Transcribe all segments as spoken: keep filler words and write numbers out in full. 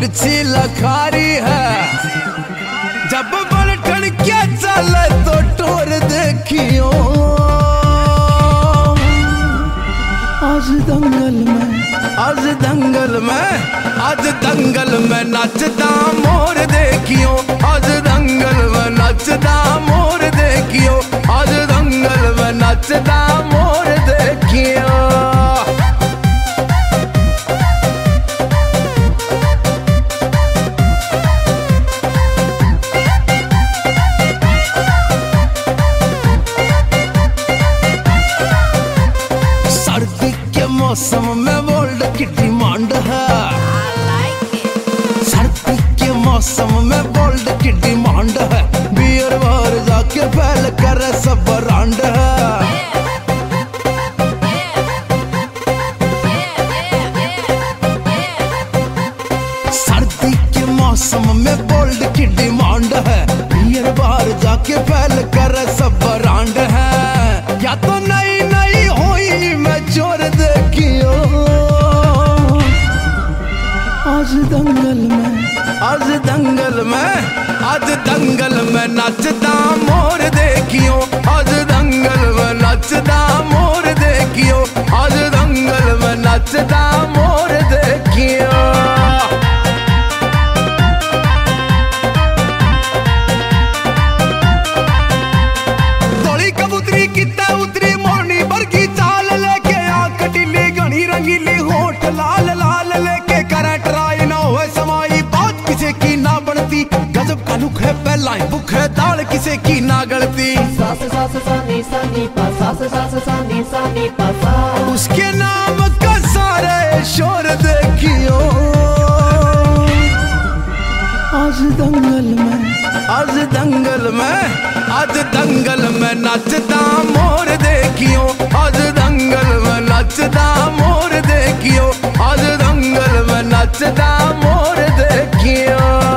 तिरछी लखारी है। जब बलठन क्या चले तो टोर देखियो। आज दंगल में आज दंगल में आज दंगल में नचदा मोर देखियो। आज दंगल में नचदा मोर देखियो। आज दंगल में नचदा मोर देखियो। सर्दी के मौसम में वर्ल्ड की डिमांड है। सर्दी के मौसम में वर्ल्ड की डिमांड है। बियर बार जाके फैल कर सब ब्रांड है। सर्दी के मौसम में वर्ल्ड की डिमांड है। बियर बार जाके फैल कर सब ब्रांड है। या तो नई नई होई मैं चोर देखियो। आज दंगल में आज दंगल में आज दंगल में नचदा मोर देखियो। आज दंगल में नचदा मोर देखियो। आज दंगल में नचदा मोर देखियो। कबूतरी कितना उतरी मोरनी बरगी चाल लेके आंख ढीली घनी रंगीली होठ लाल लाल लेके करे ट्राई ना होए समाई बात किसे की ना बनती। गजब का लुक है पहला बुक है दाल किसे की ना गलती। सास सास सानी सानी पा सास सास सानी सानी पा सा। उसके नाम का सारे शोर देखियो। आज दंगल में आज दंगल में आज दंगल में नचदा मोर देखियो। आज दंगल में नचदा मोर देखियो। आज दंगल में नचदा मोर देखियो।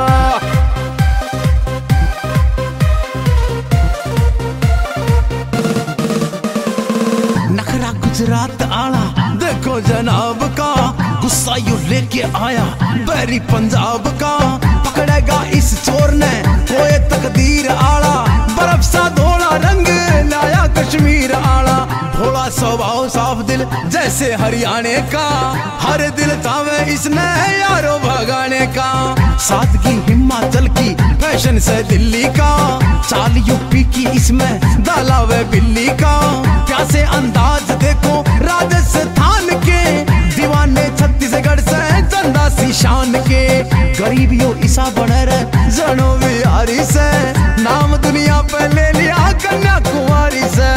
नखरा गुजरात आला देखो जनाब का। गुस्सा यू लेके आया बैरी पंजाब का। पकड़ेगा इस चोर ने कोई तकदीर आला। बर्फ सा धोला रंग लाया कश्मीर आला। भोला स्वभाव साफ दिल जैसे हरियाणे का। हर दिल तावे इसने यारो भगाने का। सादगी हिमाचल की फैशन से दिल्ली का। चाल यूपी की इसमें दालावे बिल्ली का। प्यासे अंदाज देखो राजस्थान के। दीवाने छत्तीसगढ़ से चंदा सी शान के। गरीबियों ईसा बने रहे जनो बिहारी से। नाम दुनिया पे ले लिया कन्याकुमारी से।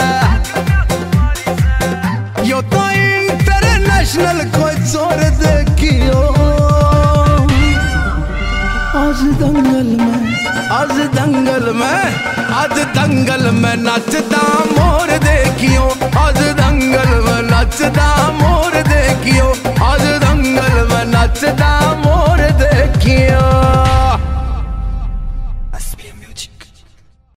यो तो इंटरनेशनल कोई चोर देखियो। आज दंगल में आज दंगल में आज दंगल में नचदा मोर